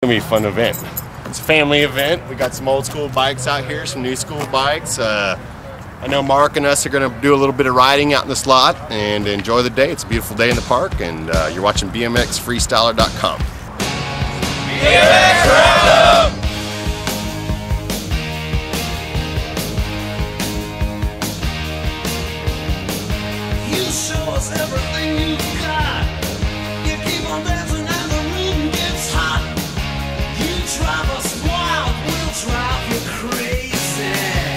gonna be a fun event. It's a family event. We got some old school bikes out here, some new school bikes. I know Mark and us are gonna do a little bit of riding out in the slot and enjoy the day. It's a beautiful day in the park, and you're watching BMXFreestyler.com. BMX Round Up! You show us everything you've got. You keep on dancing and the room gets hot. You drive us wild, we'll drive you crazy.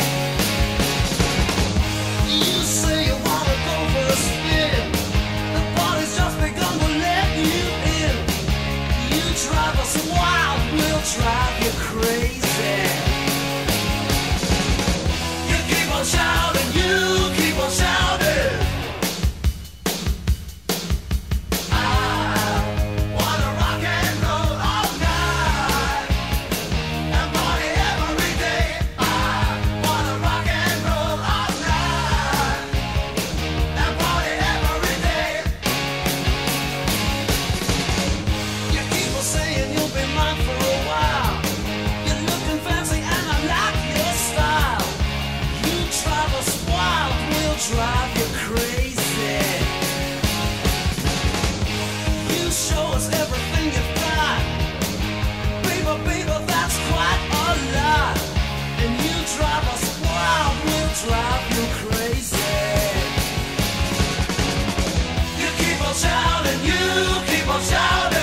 You say you wanna go for a spin. The party's just begun to let you in. You drive us wild, we'll drive you crazy. You keep on shouting, you keep on shouting. Drive you crazy. You show us everything you've got. Baby, baby, that's quite a lot. And you drive us wild, we'll drive you crazy. You keep on shouting, you keep on shouting.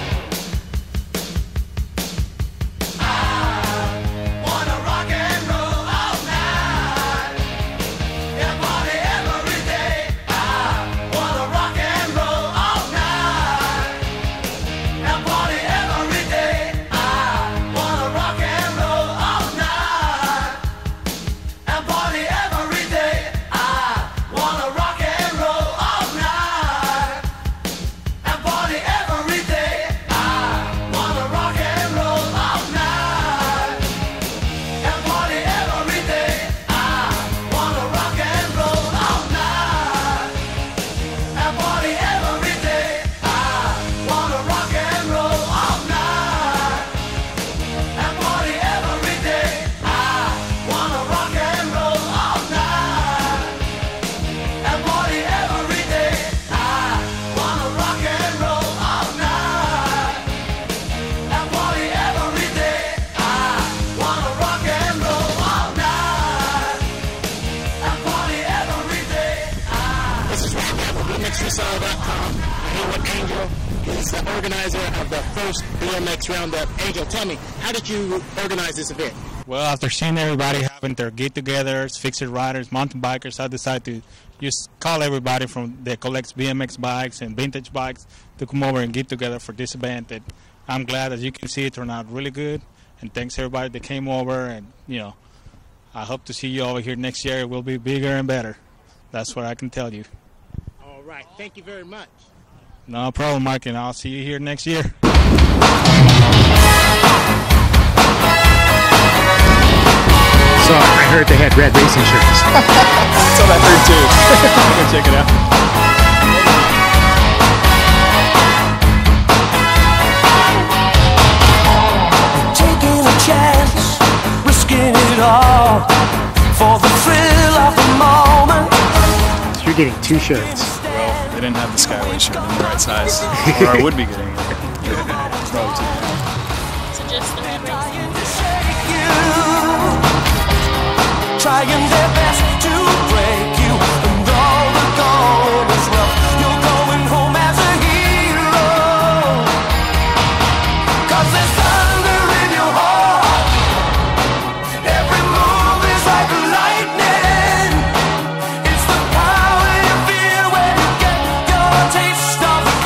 BMXFreestyler.com. I'm here with Angel. He's the organizer of the first BMX Round Up. Angel, tell me, how did you organize this event? Well, after seeing everybody having their get-togethers, fixed riders, mountain bikers, I decided to just call everybody from that collects BMX bikes and vintage bikes to come over and get together for this event. And I'm glad, as you can see, it turned out really good. And thanks everybody that came over. And, I hope to see you over here next year. It will be bigger and better. That's what I can tell you. All right. Thank you very much. No problem, Mike, and I'll see you here next year. So I heard they had red racing shirts. That's what I heard too. Go check it out. Taking a chance, risking it all for the thrill of the moment. So you're getting 2 shirts. Well, they didn't have the Skyway shirt in the right size, or I would be getting it. Probably too. So just the red racing. Trying their best to break you, and all the going is rough. You're going home as a hero, 'cause there's thunder in your heart. Every move is like lightning. It's the power you feel when you get your taste of the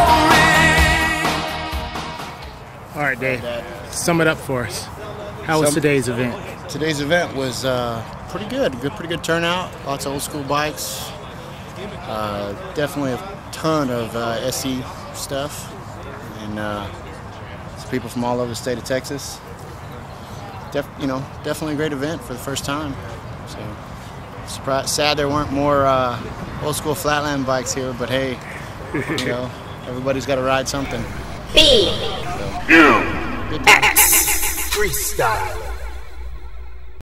glory. All right, Dave, sum it up for us. How was today's event? Today's event was pretty good. Pretty good turnout. Lots of old school bikes. Definitely a ton of SE stuff, and some people from all over the state of Texas. Definitely a great event for the first time. So sad there weren't more old school flatland bikes here, but hey, everybody's got to ride something. B. So, good freestyle.